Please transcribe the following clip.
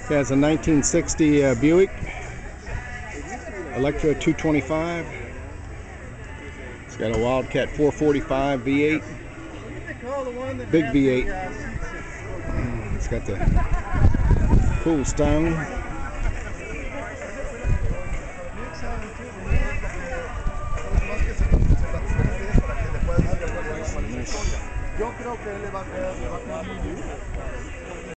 It has a 1960 Buick Electra 225. It's got a Wildcat 445 V8, big V8. It's got the cool stone. Yo creo que le va a quedar